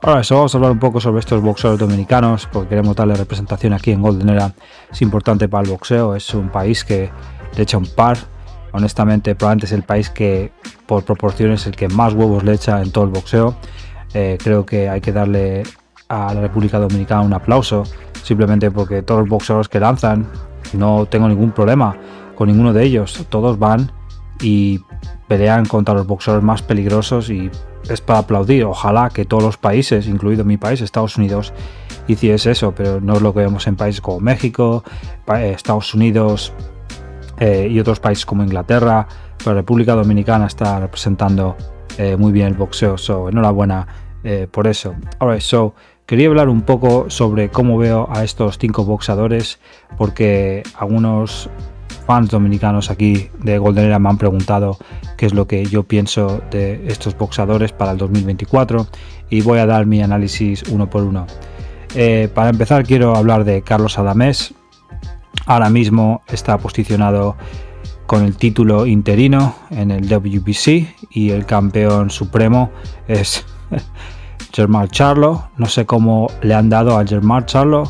Ahora eso, vamos a hablar un poco sobre estos boxeadores dominicanos, porque queremos darle representación aquí en Golden Era. Es importante para el boxeo, es un país que le echa un par. Honestamente, probablemente es el país que por proporciones es el que más huevos le echa en todo el boxeo. Creo que hay que darle a la República Dominicana un aplauso, simplemente porque todos los boxeadores que lanzan, no tengo ningún problema con ninguno de ellos, todos van y pelean contra los boxeadores más peligrosos y es para aplaudir. Ojalá que todos los países, incluido mi país, Estados Unidos, hiciese eso, pero no es lo que vemos en países como México, Estados Unidos y otros países como Inglaterra. Pero la República Dominicana está representando muy bien el boxeo, enhorabuena por eso. Alright, quería hablar un poco sobre cómo veo a estos 5 boxeadores, porque algunos fans dominicanos aquí de Golden Era me han preguntado qué es lo que yo pienso de estos boxeadores para el 2024 y voy a dar mi análisis uno por uno. Para empezar, quiero hablar de Carlos Adamés. Ahora mismo está posicionado con el título interino en el WBC y el campeón supremo es Jermall Charlo. No sé cómo le han dado a Jermall Charlo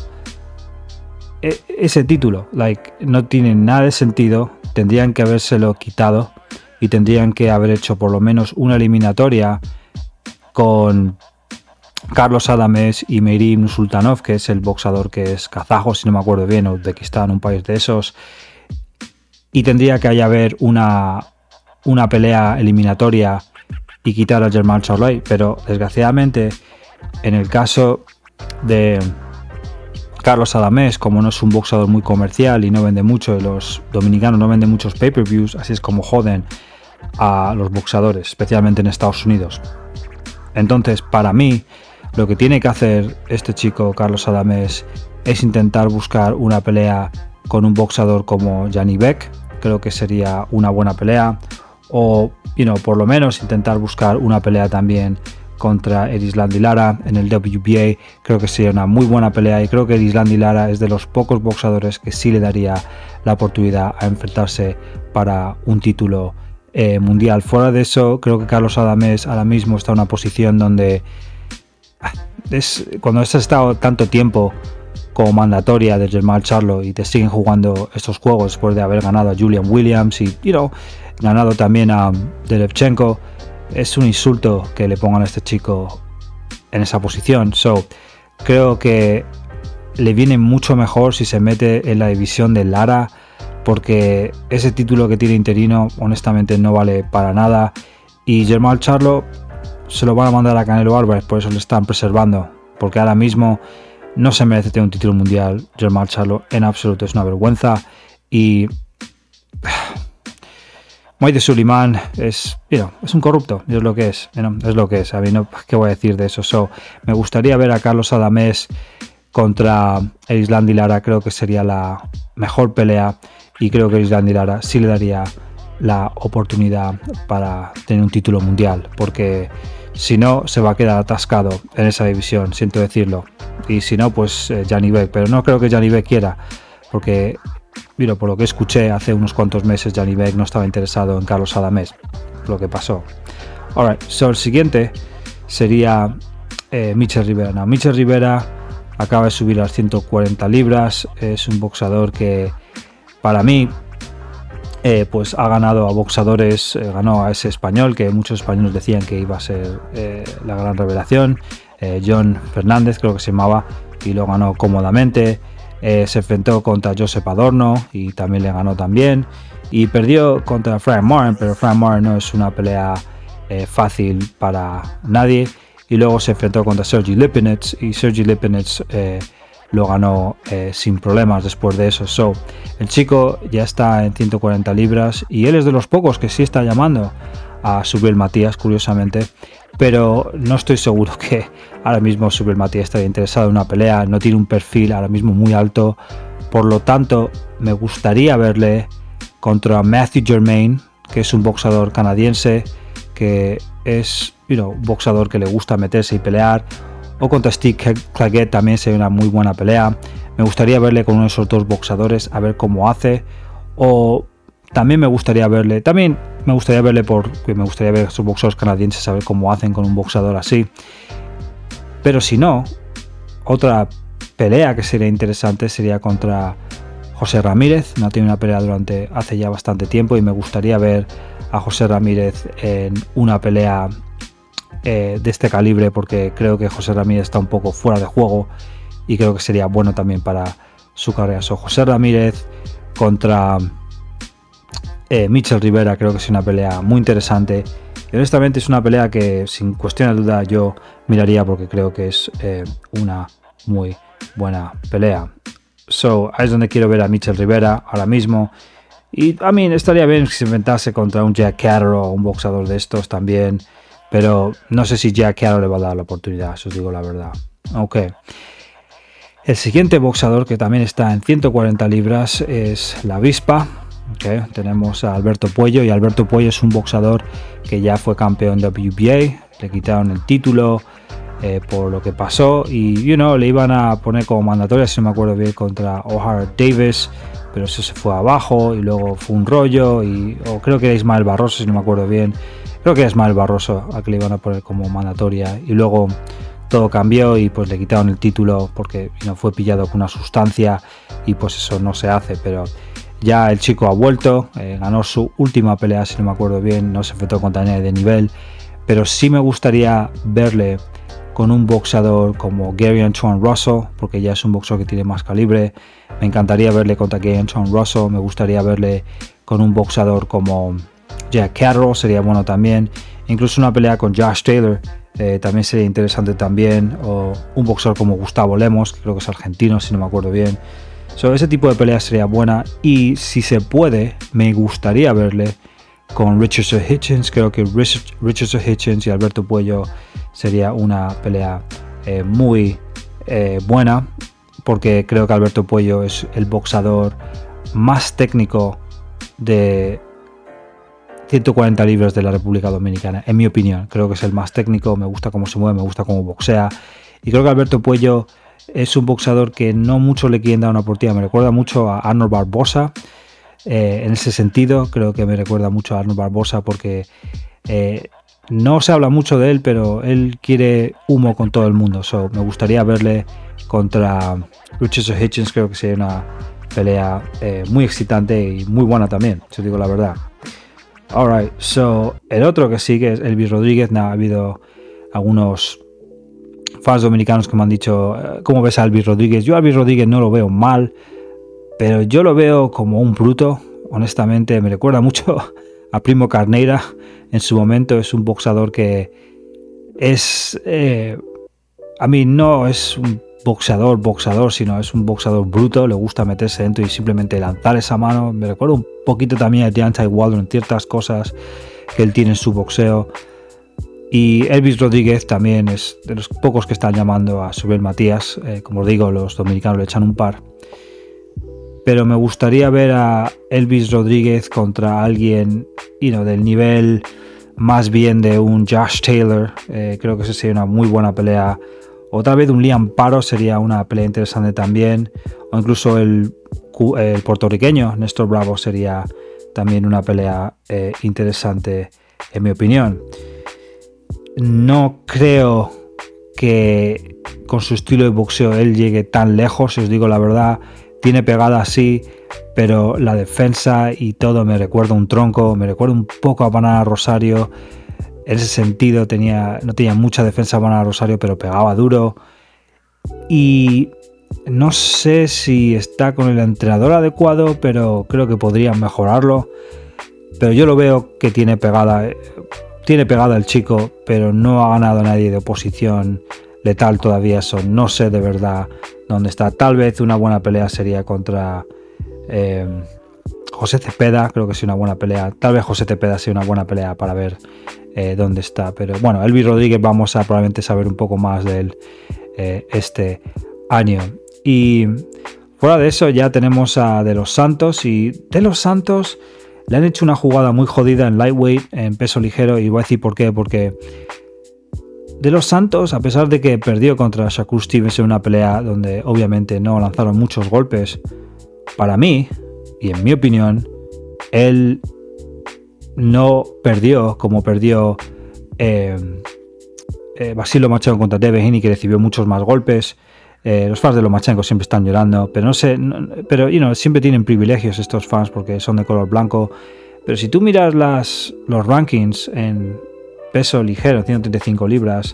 ese título, no tiene nada de sentido. Tendrían que habérselo quitado y tendrían que haber hecho por lo menos una eliminatoria con Carlos Adamés y Meirim Nursultanov, que es el boxeador que es kazajo, si no me acuerdo bien, o Uzbekistán, un país de esos, y tendría que haber una pelea eliminatoria y quitar a Jermall Charlo, pero desgraciadamente en el caso de Carlos Adamés, como no es un boxeador muy comercial y no vende mucho, y los dominicanos no venden muchos pay-per-views, así es como joden a los boxeadores, especialmente en Estados Unidos. Entonces, para mí, lo que tiene que hacer este chico, Carlos Adamés, es intentar buscar una pelea con un boxeador como Janny Beck. Creo que sería una buena pelea, o por lo menos intentar buscar una pelea también contra Erislandy Lara en el WBA. Creo que sería una muy buena pelea y creo que Erislandy Lara es de los pocos boxeadores que sí le daría la oportunidad a enfrentarse para un título mundial. Fuera de eso, creo que Carlos Adamés ahora mismo está en una posición donde cuando has estado tanto tiempo como mandatoria de Jermall Charlo y te siguen jugando estos juegos después de haber ganado a Julian Williams y ganado también a Derevchenko, es un insulto que le pongan a este chico en esa posición. Creo que le viene mucho mejor si se mete en la división de Lara, porque ese título que tiene interino honestamente no vale para nada y Jermall Charlo se lo van a mandar a Canelo Álvarez, por eso le están preservando, porque ahora mismo no se merece tener un título mundial Jermall Charlo en absoluto. Es una vergüenza y Moide Suleiman es un corrupto, es lo que es, es lo que es. A mí ¿qué voy a decir de eso? Me gustaría ver a Carlos Adamés contra Erislandy Lara. Creo que sería la mejor pelea y creo que Erislandy Lara sí le daría la oportunidad para tener un título mundial, porque si no se va a quedar atascado en esa división, siento decirlo, y si no pues Janny Beck, pero no creo que Janny Beck quiera, porque por lo que escuché hace unos cuantos meses Janny Beck no estaba interesado en Carlos Adamés, lo que pasó. Alright, el siguiente sería Michel Rivera. Michel Rivera acaba de subir a las 140 libras, es un boxeador que para mí pues ha ganado a boxeadores, ganó a ese español que muchos españoles decían que iba a ser la gran revelación, John Fernández creo que se llamaba, y lo ganó cómodamente. Se enfrentó contra Josep Adorno y también le ganó también, y perdió contra Frank Martin, pero Frank Martin no es una pelea fácil para nadie, y luego se enfrentó contra Sergey Lipinets y Sergey Lipinets lo ganó sin problemas después de eso. El chico ya está en 140 libras y él es de los pocos que sí está llamando a Subriel Matías, curiosamente, pero no estoy seguro que ahora mismo Subriel Matías estaría interesado en una pelea. No tiene un perfil ahora mismo muy alto, por lo tanto me gustaría verle contra Matthew Germain, que es un boxeador canadiense que es un boxeador que le gusta meterse y pelear, o contra Steve Claggett también sería una muy buena pelea. Me gustaría verle con uno de esos dos boxeadores a ver cómo hace, o también me gustaría verle porque me gustaría ver a esos boxeadores canadienses a ver cómo hacen con un boxeador así. Pero si no, otra pelea que sería interesante sería contra José Ramírez. No tiene una pelea hace ya bastante tiempo y me gustaría ver a José Ramírez en una pelea de este calibre, porque creo que José Ramírez está un poco fuera de juego y creo que sería bueno también para su carrera. José Ramírez contra Michel Rivera creo que es una pelea muy interesante y honestamente es una pelea que sin cuestión de duda yo miraría, porque creo que es una muy buena pelea. Ahí es donde quiero ver a Michel Rivera ahora mismo. Y a mí estaría bien si se inventase contra un Jack Catterall o un boxeador de estos también, pero no sé si Jack Catterall le va a dar la oportunidad, si os digo la verdad. Ok. El siguiente boxeador que también está en 140 libras es la Avispa. Okay. Tenemos a Alberto Puello, y Alberto Puello es un boxeador que ya fue campeón de WBA, le quitaron el título por lo que pasó y le iban a poner como mandatoria, si no me acuerdo bien, contra O'Hara Davis, pero eso se fue abajo y luego fue un rollo, o creo que era Ismael Barroso, si no me acuerdo bien, creo que era Ismael Barroso a que le iban a poner como mandatoria, y luego todo cambió y pues le quitaron el título porque fue pillado con una sustancia y pues eso no se hace. Pero ya el chico ha vuelto, ganó su última pelea, si no me acuerdo bien, no se enfrentó contra nadie de nivel, pero sí me gustaría verle con un boxeador como Gary Antoine Russell, porque ya es un boxeador que tiene más calibre. Me encantaría verle contra Gary Antoine Russell, me gustaría verle con un boxeador como Jack Catterall, sería bueno también. Incluso una pelea con Josh Taylor también sería interesante también, o un boxeador como Gustavo Lemos, que creo que es argentino, si no me acuerdo bien. Ese tipo de pelea sería buena, y si se puede, me gustaría verle con Richardson Hitchens. Creo que Richardson Hitchens y Alberto Puello sería una pelea muy buena, porque creo que Alberto Puello es el boxeador más técnico de 140 libras de la República Dominicana, en mi opinión. Creo que es el más técnico, me gusta cómo se mueve, me gusta cómo boxea, y creo que Alberto Puello es un boxeador que no mucho le quieren dar una oportunidad. Me recuerda mucho a Arnold Barbosa, en ese sentido. Creo que me recuerda mucho a Arnold Barbosa porque no se habla mucho de él, pero él quiere humo con todo el mundo. Me gustaría verle contra Richardson Hitchens. Creo que sería una pelea muy excitante y muy buena también, si os digo la verdad. Alright, el otro que sigue es Elvis Rodríguez. Ha habido algunos fans dominicanos que me han dicho ¿cómo ves a Elvis Rodríguez? Yo a Elvis Rodríguez no lo veo mal, pero yo lo veo como un bruto. Honestamente me recuerda mucho a Primo Carneiro en su momento. Es un boxeador que es a mí no es un boxeador, sino es un boxeador bruto. Le gusta meterse dentro y simplemente lanzar esa mano. Me recuerda un poquito también a Deontay Wilder en ciertas cosas que él tiene en su boxeo. Y Elvis Rodríguez también es de los pocos que están llamando a Subriel Matías. Como os digo, los dominicanos le echan un par. Pero me gustaría ver a Elvis Rodríguez contra alguien del nivel más bien de un Josh Taylor. Creo que esa sería una muy buena pelea. Otra vez un Liam Paro sería una pelea interesante también. O incluso el puertorriqueño Néstor Bravo sería también una pelea interesante, en mi opinión. No creo que con su estilo de boxeo él llegue tan lejos, si os digo la verdad. Tiene pegada sí, pero la defensa y todo me recuerda un tronco, me recuerda un poco a Banana Rosario. En ese sentido no tenía mucha defensa Banana Rosario, pero pegaba duro. Y no sé si está con el entrenador adecuado, pero creo que podrían mejorarlo. Pero yo lo veo que tiene pegada el chico, pero no ha ganado nadie de oposición letal todavía. Eso no sé de verdad dónde está. Tal vez una buena pelea sería contra José Cepeda. Creo que sí, una buena pelea. Tal vez José Cepeda sea una buena pelea para ver dónde está. Pero bueno, Elvis Rodríguez vamos a probablemente saber un poco más de él este año. Y fuera de eso ya tenemos a De Los Santos. Y De Los Santos le han hecho una jugada muy jodida en lightweight, en peso ligero, y voy a decir por qué. Porque De Los Santos, a pesar de que perdió contra Shakur Stevenson en una pelea donde obviamente no lanzaron muchos golpes, para mí, y en mi opinión, él no perdió como perdió Vasyl Lomachenko contra Devin Haney, que recibió muchos más golpes. Los fans de Lomachenko siempre están llorando, pero no sé, pero siempre tienen privilegios estos fans porque son de color blanco. Pero si tú miras los rankings en peso ligero, 135 libras,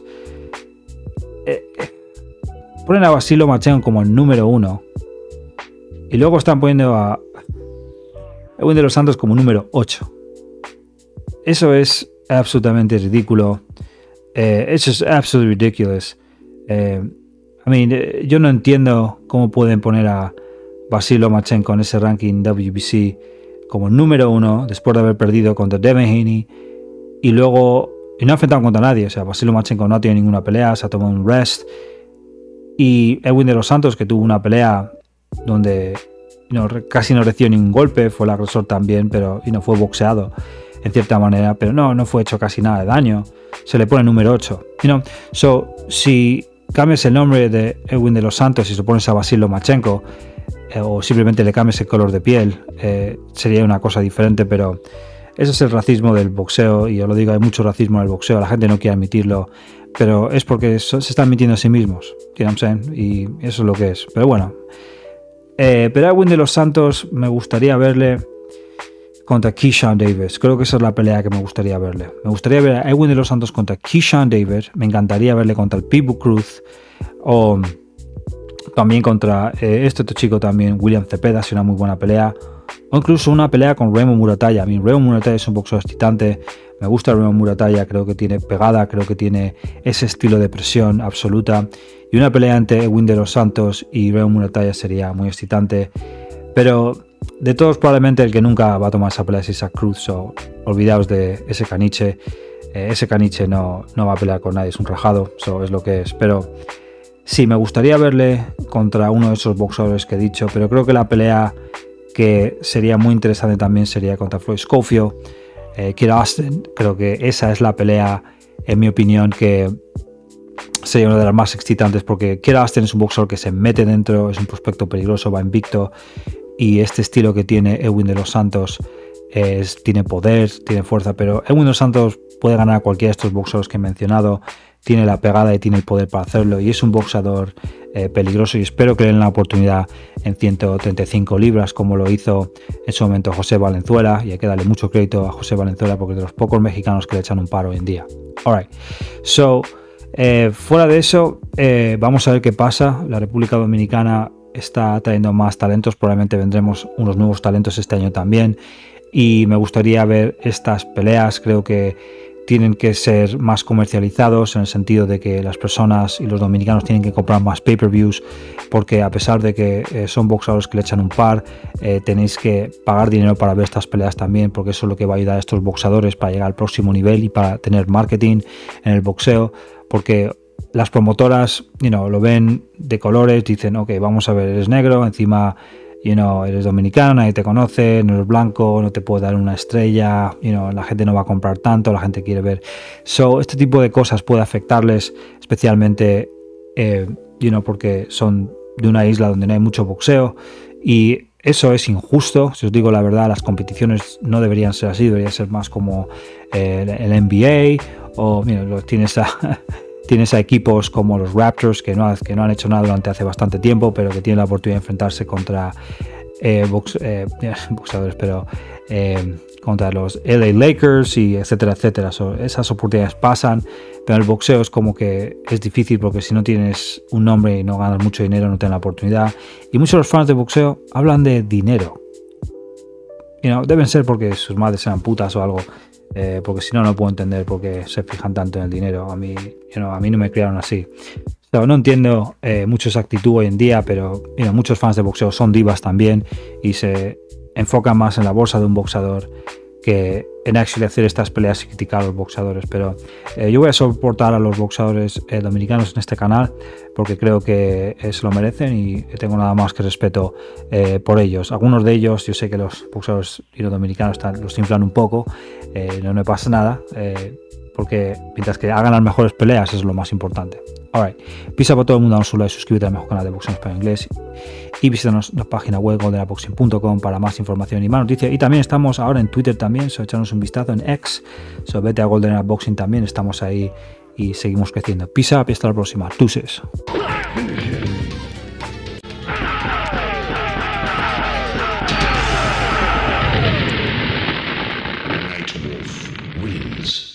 ponen a Vasyl Lomachenko como el número 1 y luego están poniendo a Edwin de los Santos como número 8. Eso es absolutamente ridículo. Eso es absolutely ridiculous. Yo no entiendo cómo pueden poner a Vasyl Lomachenko en ese ranking WBC como número 1 después de haber perdido contra Devin Haney y luego no ha enfrentado contra nadie. O sea, Vasyl Lomachenko no ha tenido ninguna pelea, se ha tomado un rest. Y Edwin de los Santos, que tuvo una pelea donde casi no recibió ningún golpe, fue el agresor también, pero fue boxeado en cierta manera, pero no fue hecho casi nada de daño. Se le pone número 8. Si cambias el nombre de Edwin de los Santos y se lo pones a Vasyl Lomachenko, o simplemente le cambias el color de piel, sería una cosa diferente, pero ese es el racismo del boxeo, y yo lo digo, hay mucho racismo en el boxeo, la gente no quiere admitirlo, pero es porque se están mintiendo a sí mismos, y eso es lo que es. Pero bueno, pero Edwin de los Santos me gustaría verle contra Keyshawn Davis. Creo que esa es la pelea que me gustaría verle. Me gustaría ver a Edwin de los Santos contra Keyshawn Davis. Me encantaría verle contra el Pitbull Cruz, o también contra este otro chico también, William Cepeda, es una muy buena pelea, o incluso una pelea con Raymond Muratalla. Raymond Muratalla es un boxeador excitante, me gusta Raymond Muratalla, creo que tiene pegada, creo que tiene ese estilo de presión absoluta, y una pelea entre Edwin de los Santos y Raymond Muratalla sería muy excitante, pero de todos probablemente el que nunca va a tomar esa pelea es Isaac Cruz, so olvidaos de ese caniche. Ese caniche no va a pelear con nadie, es un rajado, so es lo que es. Pero sí, me gustaría verle contra uno de esos boxeadores que he dicho, pero creo que la pelea que sería muy interesante también sería contra Floyd Schofield, Kid Austin. Creo que esa es la pelea, en mi opinión, que sería una de las más excitantes, porque Kid Austin es un boxeador que se mete dentro, es un prospecto peligroso, va invicto, y este estilo que tiene Edwin de los Santos tiene poder, tiene fuerza, pero Edwin de los Santos puede ganar a cualquiera de estos boxeadores que he mencionado, tiene la pegada y tiene el poder para hacerlo, y es un boxeador peligroso, y espero que le den la oportunidad en 135 libras como lo hizo en su momento José Valenzuela, y hay que darle mucho crédito a José Valenzuela porque es de los pocos mexicanos que le echan un paro hoy en día. Alright, so fuera de eso, vamos a ver qué pasa. La República Dominicana está trayendo más talentos, probablemente vendremos unos nuevos talentos este año también, y me gustaría ver estas peleas. Creo que tienen que ser más comercializados en el sentido de que las personas y los dominicanos tienen que comprar más pay-per-views, porque a pesar de que son boxeadores que le echan un par, tenéis que pagar dinero para ver estas peleas también, porque eso es lo que va a ayudar a estos boxeadores para llegar al próximo nivel y para tener marketing en el boxeo, porque las promotoras lo ven de colores, dicen ok, vamos a ver, eres negro, encima eres dominicano, nadie te conoce, no eres blanco, no te puedo dar una estrella, la gente no va a comprar tanto, la gente quiere ver. Este tipo de cosas puede afectarles, especialmente porque son de una isla donde no hay mucho boxeo, y eso es injusto. Si os digo la verdad, las competiciones no deberían ser así, debería ser más como el NBA, o tienes a equipos como los Raptors que no han hecho nada durante hace bastante tiempo, pero que tienen la oportunidad de enfrentarse contra boxeadores, pero contra los LA Lakers y etcétera, etcétera. Esas oportunidades pasan, pero el boxeo es como que es difícil, porque si no tienes un nombre y no ganas mucho dinero, no tienes la oportunidad. Y muchos de los fans de boxeo hablan de dinero. Deben ser porque sus madres sean putas o algo. Porque si no, no puedo entender por qué se fijan tanto en el dinero. A mí no me criaron así. No entiendo mucho esa actitud hoy en día, pero muchos fans de boxeo son divas también y se enfocan más en la bolsa de un boxeador que en actually hacer estas peleas y criticar a los boxeadores. Pero yo voy a soportar a los boxeadores dominicanos en este canal, porque creo que se lo merecen y tengo nada más que respeto por ellos. Algunos de ellos, yo sé que los boxeadores dominicanos los inflan un poco, no me pasa nada, porque mientras que hagan las mejores peleas es lo más importante. Alright, pisa para todo el mundo, dale un like, suscríbete al mejor canal de boxeo en español inglés y visítanos la página web goldenaboxing.com para más información y más noticias. Y también estamos ahora en Twitter también, echarnos un vistazo en X, vete a Golden Boxing también, estamos ahí y seguimos creciendo. Peace up y hasta la próxima. Deuces. Nightwolf wins.